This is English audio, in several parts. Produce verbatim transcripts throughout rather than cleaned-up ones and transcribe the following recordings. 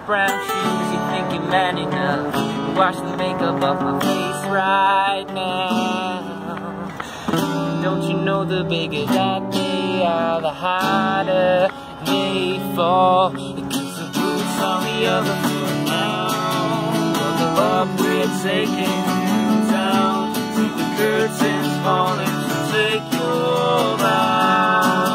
brown shoes, you think you're man enough to wash the makeup off my face right now. Don't you know the bigger that they are, the harder they fall? Because the boots on the other foot now. Buckle up, we're taking you down. See the curtains falling to take your bound.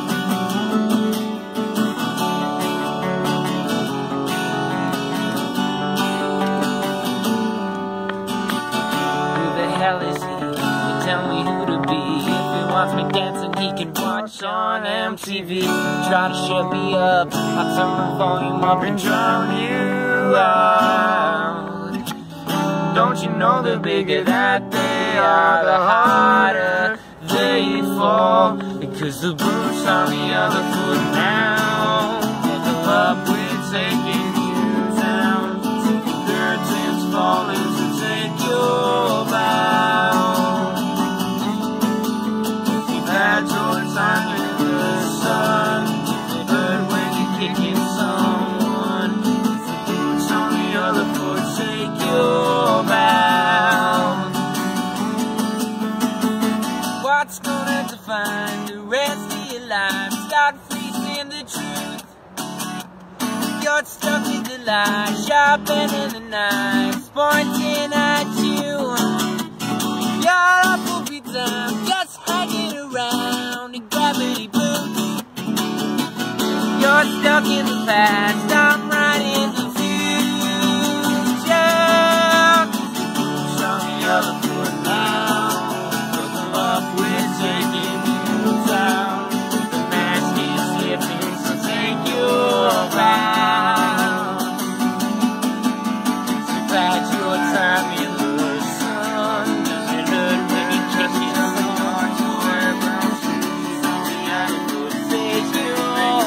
Hell is he? You tell me who to be. If he wants me dancing, he can watch on M T V. Try to shut me up, I'll turn the volume up and drown you out. Don't you know the bigger that they are, the harder they fall? Because the boots on the other foot now. Buckle up, we're taking you down. See the curtains falling to take your bound. Time in the sun, but when you're kicking someone, the boots on the other foot take your bound. What's gonna define the rest of your life? Start facing the truth. You're stuck in the lie, sharpening the knives, pointing at you. You're up every time, just hanging around in gravity boots. You're stuck in the past, I'm right in the future. Boots on the other foot now. Buckle up, we're taking you down. The mask is slipping, so take your bound. So bad your time in the sun. Does it hurt when you kick it on the yard? You wear brown shoes on the other foot, take your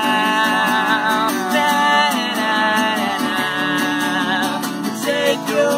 bound. Na, na, na, na. Take your